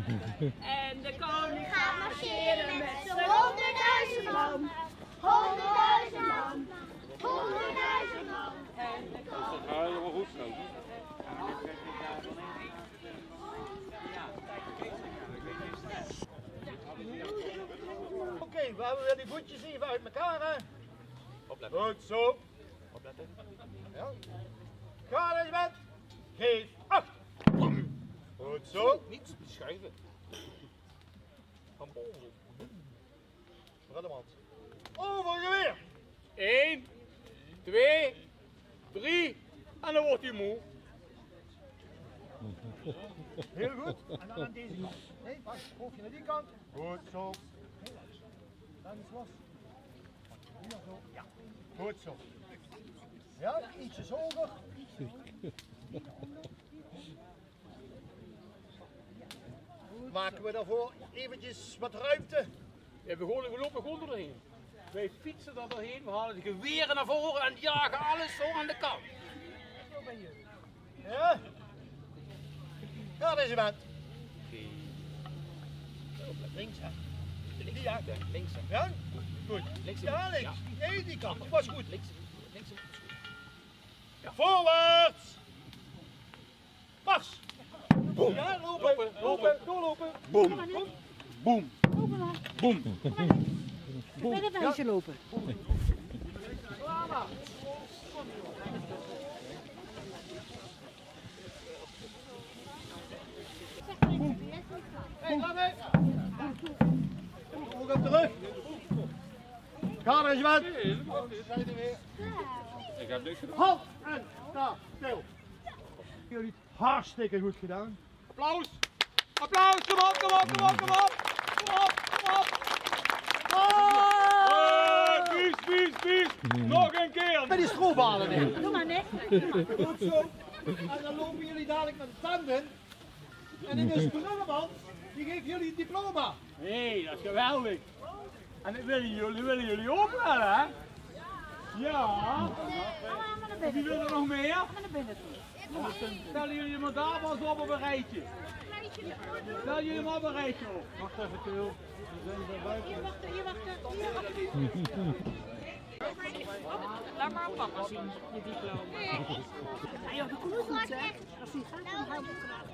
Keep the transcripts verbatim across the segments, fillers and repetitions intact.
En de koning gaat marcheren met z'n honderdduizend man. Honderdduizend man. Honderdduizend man. En de koning... Dat gaat helemaal goed zo. Oké, okay, we hebben weer die voetjes even uit elkaar, hè? Opletten. Goed zo. Opletten. Ja. Ga er je bent. Geef acht. Goed zo. Niet schuiven. Van boven. Reddermans. Overgeweer. Eén, twee, drie en dan wordt hij moe. Heel goed. En dan aan deze kant. Nee, wacht. Hoofdje naar die kant. Goed zo. Dan is los. Hier zo. Ja. Goed zo. Ja, ietsjes hoger. Maken we daarvoor eventjes wat ruimte. We, hebben gewoon, we lopen gewoon doorheen. Wij fietsen er doorheen, we halen de geweren naar voren en jagen alles zo aan de kant. Zo ben je. Ja. Ja, deze bent. Links, hè. Links, ja. Links, hè. Ja? Goed. Links, ja, links. Ja. Nee, die kant. Die was goed. Links, links, links. Ja. Voorwaarts. Mars. Boom. Ja, lopen, lopen, lopen, doorlopen. Boom. Boom. Boom. Bij dat wijsje lopen. Klaar. Hé, ga mee. Ook op de rug. Ga er eens wat. Ik heb niks gedaan. Halt en sta stil. Jullie hartstikke goed gedaan. Applaus. Applaus. Kom op, kom op, kom op, kom op. Kom op, kom op. Oh, bies, bies, bies. Nog een keer. Met die stroobalen in. Doe maar net. Goed zo. En dan lopen jullie dadelijk met de tanden. En in de sprullenband, die geeft jullie het diploma. Hé, hey, dat is geweldig. En dat willen jullie, willen jullie ook wel, hè? Ja. En wie wil er nog meer? Ga naar binnen toe. Stellen jullie maar daar maar eens op op een rijtje. Stel jullie maar op een rijtje op. Wacht even, Til. We zijn er buiten. Hier wachten, hier wachten. Laat maar op papa zien, je diploma. Ja, joh, dat komt goed, hè. Als die gaat, dan houdt het vanaf.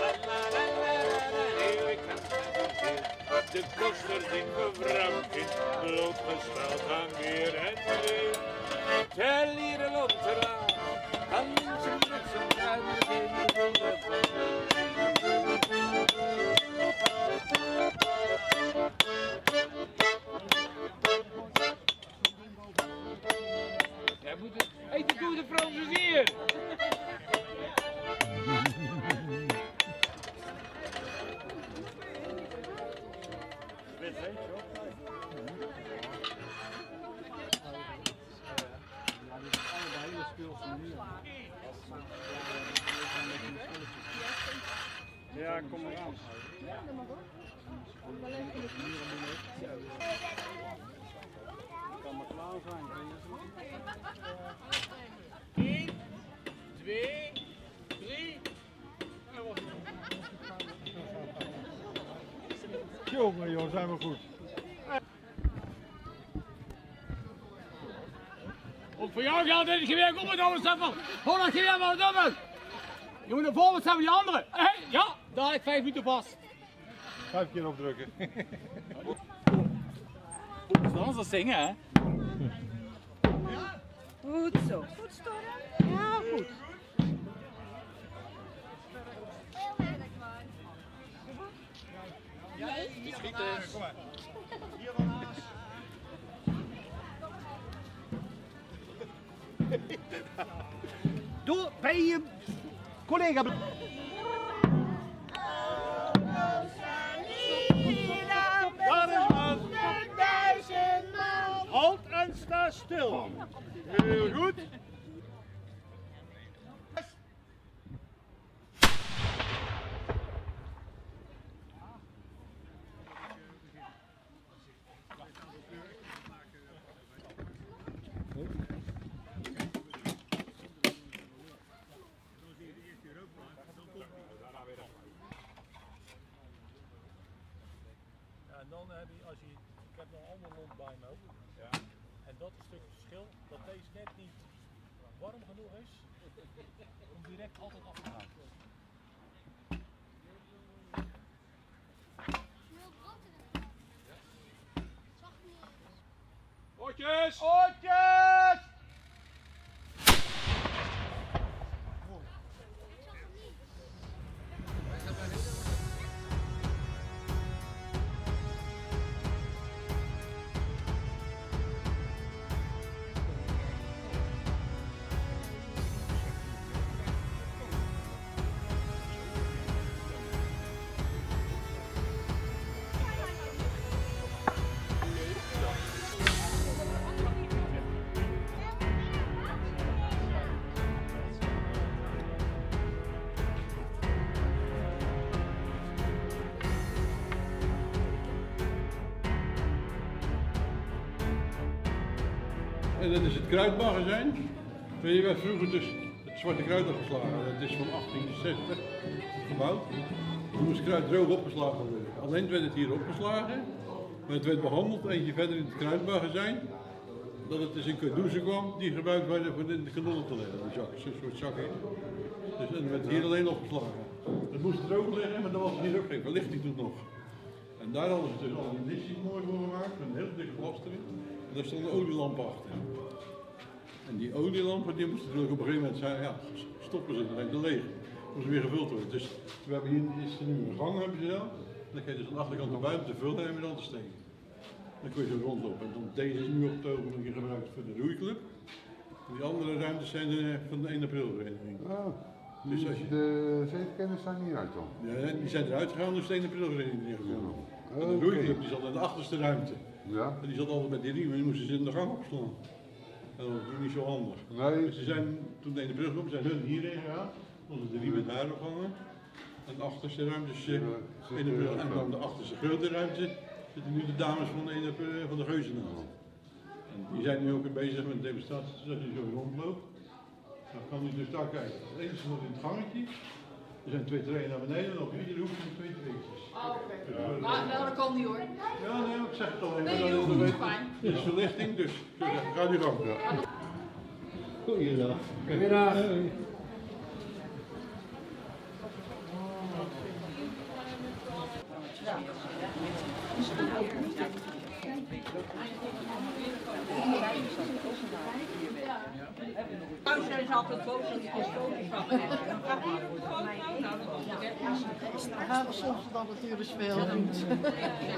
De kosters in mevrouwtje, blootgesteld aan weer en weer. Tel hier een lontera, kan mensen met zijn duimen in de Jij moet het eten door de Fransen. Ja, kom maar aan. Kan maar klaar zijn. één, twee, drie. En dan wordt het. Jongen, joh, zijn we goed. Ook voor jou geldt het geweer op het oude stappen. Hoor dat geweer maar dubbel. Je moet er voorwaarts hebben die andere. Hey, ja, daar ik vijf minuten vast. Vijf keer opdrukken. Zullen ze zingen, hè? Goed zo. Goed, Storm. Ja, goed. Niet schieten. Kom maar. Hier van naast. Doe bij je collega. Halt en sta stil. Heel goed. heb je, als je, ik heb nog een ander lont bij me ook. Ja. En dat is het stuk verschil, dat deze net niet warm genoeg is om direct altijd af te gaan. Oortjes! Oortjes! En dat is het kruidmagazijn. Je werd vroeger dus het zwarte kruid opgeslagen. Dat is van achttien zestig gebouwd. Toen moest kruid droog opgeslagen worden. Alleen werd het hier opgeslagen, maar het werd behandeld eentje verder in het kruidmagazijn. Dat het dus in cadeauzen kwam die gebruikt werden voor de kanonnen te leggen. Zo'n soort zakken. Dus het werd hier alleen opgeslagen. Het moest droog liggen, maar er was hier ook geen verlichting toen nog. En daar hadden ze dus al een listie mooi voor gemaakt, met een heel dikke glas erin. En daar stonden olielampen achter. En die olielampen die moesten natuurlijk op een gegeven moment zijn, ja, stoppen ze, dan zijn ze leeg. Moesten weer gevuld worden. Dus we hebben hier is er nu een gang hebben ze zo. Dan kun je dus aan de achterkant naar buiten te vullen en weer dan te steken. Dan kun je zo rondlopen. En dan, deze is nu op het ogenblik gebruikt voor de roeiclub. En die andere ruimtes zijn de, van de één april vereniging. Oh, dus dus als je, de zeetkenners zijn hieruit dan? ja, die zijn eruit gegaan, dus de één april vereniging gekomen. Oh, En de okay. roeiclub die zat in de achterste ruimte. Ja? En die zat altijd met die riemen en die moesten ze in de gang opslaan. En dat was natuurlijk niet zo handig. Nee. Dus ze zijn, toen de ene brug kwam, zijn hun hierheen gegaan. Konden de riemen daar ophangen. En de achterste ruimte is Ja, één april. En dan de achterste grote ruimte zitten nu de dames van de, één april, van de Geuzenaar. En die zijn nu ook weer bezig met een demonstratie, zodat je zo rondloopt. Dan kan u dus daar kijken. Het enige nog in het gangetje. Er zijn twee treinen naar beneden en op iedere hoek zijn twee treetjes. Oh, oké. Maar nou, dat kan niet hoor. Ja, nee, ik zeg het al even. Nee, dat joh, je dat is weet. fijn. Dit is verlichting, dus ik zou zeggen, ga nu gang. Ja. Goeiedag. Goeiedag. Thuis zijn ze altijd boos als ik een foto's van me heb. Dan gaat hier een foto. Nou, dat is het, hè. Dan gaan we soms dan natuurlijk spelen. Nee, natuurlijk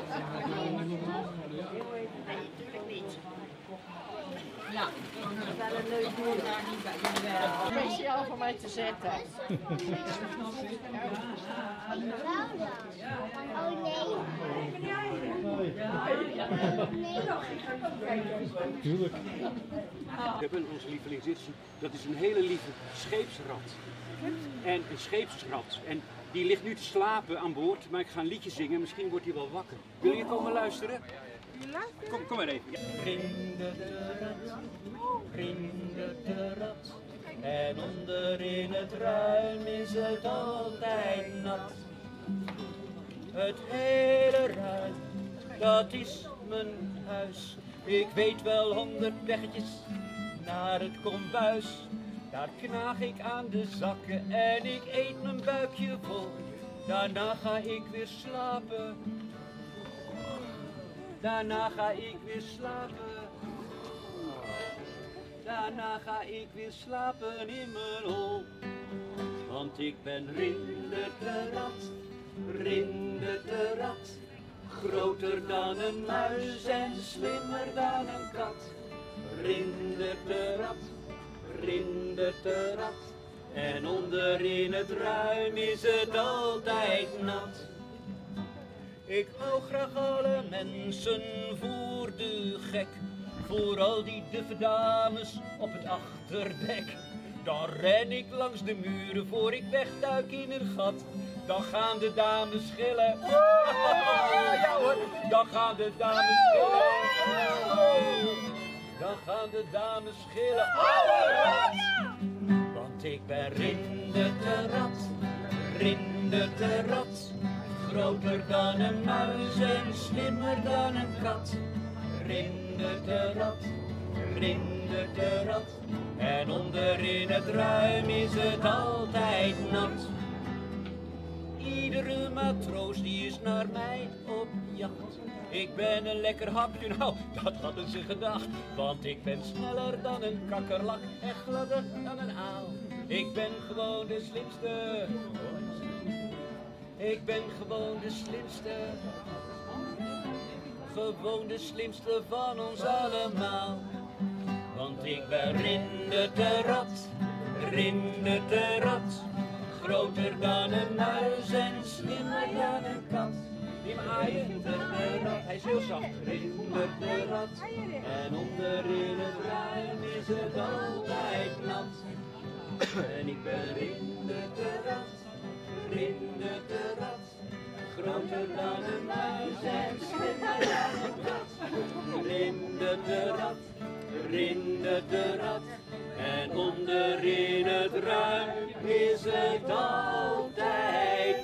niet. Ja, dat is wel een leuk woord daar niet bij. Speciaal voor mij te zetten. Oh nee. Tuurlijk. We hebben onze lieveling zit, dat is een hele lieve scheepsrat. En een scheepsrat. En die ligt nu te slapen aan boord, maar ik ga een liedje zingen, misschien wordt hij wel wakker. Wil je komen luisteren? Kom, kom maar even. Ja. Rinde de rat, rinde de rat. En onder in het ruim is het altijd nat. Het hele ruim, dat is mijn huis. Ik weet wel honderd weggetjes naar het kombuis. Daar knaag ik aan de zakken en ik eet mijn buikje vol. Daarna ga ik weer slapen. Daarna ga ik weer slapen. Daarna ga ik weer slapen in mijn hol. Want ik ben Rinde de rat, Rinde de rat. Groter dan een muis en slimmer dan een kat. Rinde de rat, Rinde de rat. En onderin het ruim is het altijd nat. Ik hou graag alle mensen voor de gek. Voor al die duffe dames op het achterdek. Dan ren ik langs de muren voor ik wegduik in een gat. Dan gaan de dames schillen. Ja hoor, dan gaan de dames schillen. Dan gaan de dames schillen. Want ik ben Rinde de rat, Rinde de rat. groter dan een muis en slimmer dan een kat. Rindert de rat, rindert de rat, en onderin het ruim is het altijd nat. Iedere matroos die is naar mij op jacht. Ik ben een lekker hapje, nou, dat hadden ze gedacht. Want ik ben sneller dan een kakkerlak en gladder dan een aal. Ik ben gewoon de slimste. Ik ben gewoon de slimste. Gewoon de slimste van ons allemaal. Want ik ben Rindert de rat, Rindert de rat. Groter dan een muis en slimmer dan een kat. Die maaien de rat, hij is heel zacht. Rindert de rat, en onderin het ruim is het altijd nat. En ik ben Rindert de rat, Rindert de rat. Groter dan een muis en slimmer dan een kat. Rindert de rat, Rindert de rat. En onderin het ruim is het altijd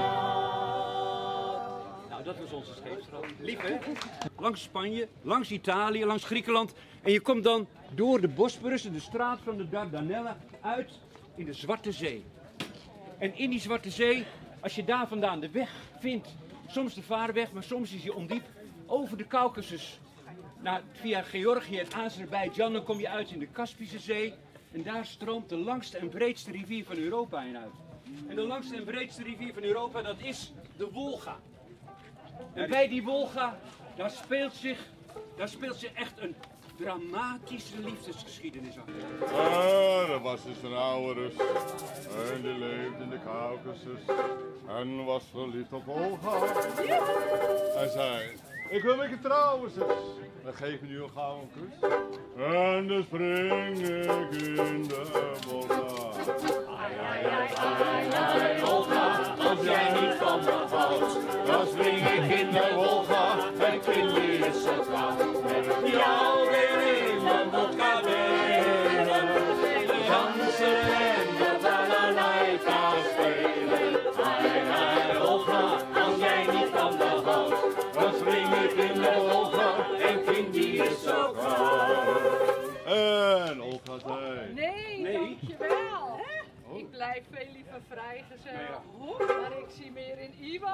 nat. Nou, dat was onze scheepsraad. Lief, hè? Langs Spanje, langs Italië, langs Griekenland. En je komt dan door de Bosporus, de straat van de Dardanellen, uit in de Zwarte Zee. En in die Zwarte Zee, als je daar vandaan de weg vindt, soms de vaarweg, maar soms is die ondiep, over de Caucasus. Nou, via Georgië en Azerbeidzjan, dan kom je uit in de Kaspische Zee. En daar stroomt de langste en breedste rivier van Europa in uit. En de langste en breedste rivier van Europa, dat is de Wolga. En bij die Wolga, daar speelt zich, daar speelt zich echt een dramatische liefdesgeschiedenis af. Ah, er was dus een oude Rus. En die leefde in de Caucasus. En was verliefd op Wolga. Hij zei, ik wil met je trouwen, zus. Dan geef je nu een gouden kus. En dan spring ik in de Wolga. Ai, ai, ai, ai, ai, Wolga, als jij niet van me houdt, dan spring ik in de Wolga. Mijn kindje is zo koud. Met jou weer in mijn vodka delen. Dansen en de balalaika spelen. Ai, ai, Wolga, als jij niet van me houdt, dan spring ik in de Wolga. En kindje is zo koud. En Olga zei... Nee, Nee. dankjewel. Oh. Ik blijf veel liever vrijgezel. Maar ik zie meer in Ivo.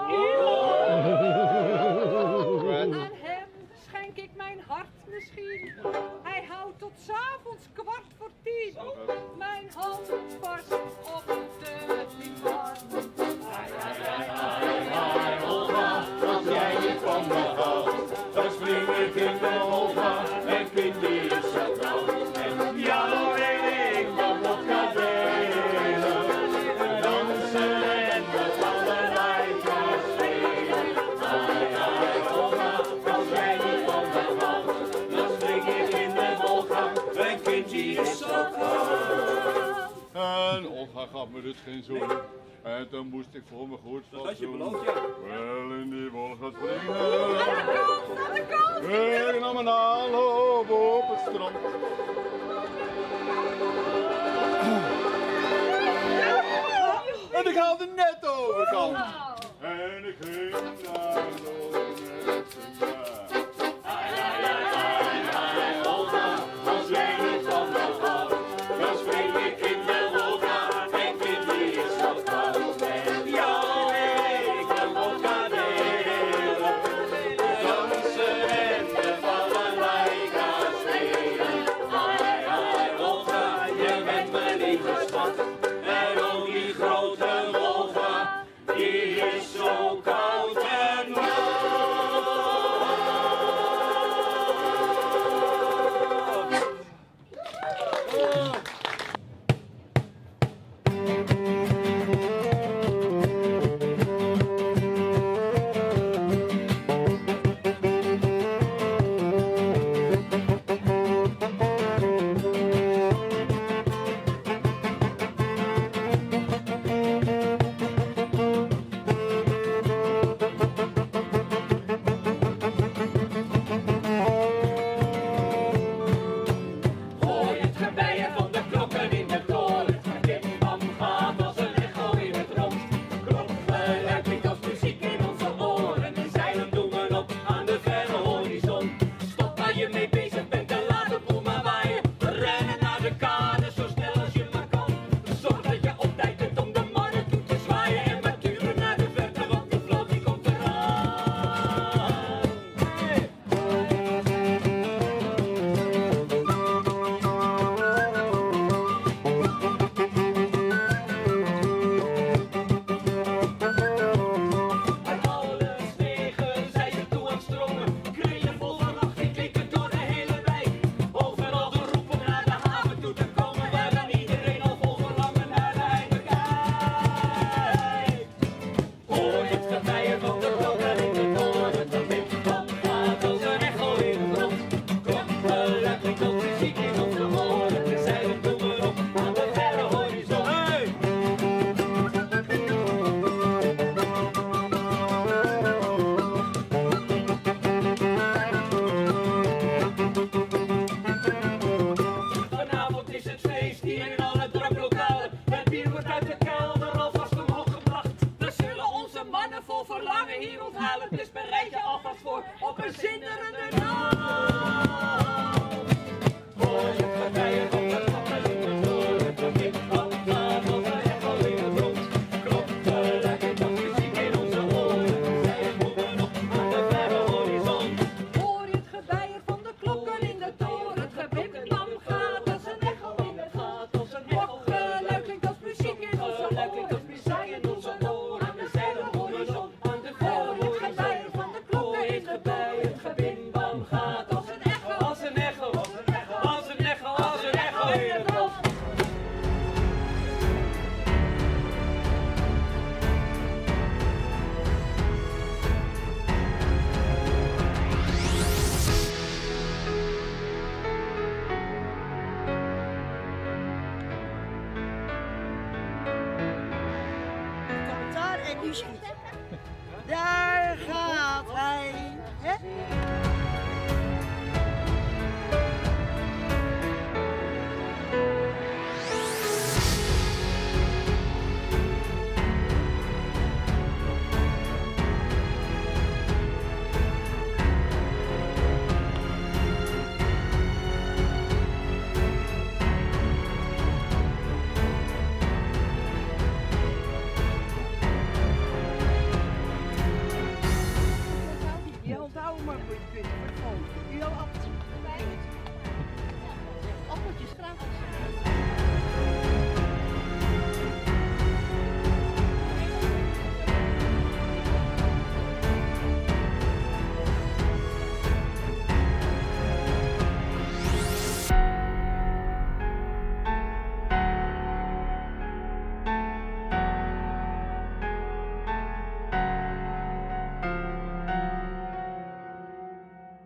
Aan hem schenk ik mijn hart misschien. Hij houdt tot 's avonds kwart voor tien. Mijn hand vast op de liefde. Ai, ai, ai, ai, ai, Olga, als jij niet van me houdt, dan spring ik in de Wolga. En kindje is zo koud. En jou en ik van vodka delen. Dansen en de balalaika spelen. Ai, ai, Olga, als jij niet van me houdt, dan spring ik in de Wolga. En kindje is zo koud. En Olga gaf me dus geen zoen. En toen moest ik voor me goed Dat had je fatsoen beloofd, ja. wel in die Wolga springen. Ik nam een aanloop op het strand. En ik haalde net de overkant. En ik ging naar de mensen. Ai, ai, ai, ai, ai, Olga, als jij niet van me houdt, dan spring ik in de Wolga. En kindje is zo koud. En jou en ik de vodka delen. Dansen en de balalaika spelen. Ai, ai, Olga, je bent mijn lieve schat. En ook die grote Wolga, die Thank you.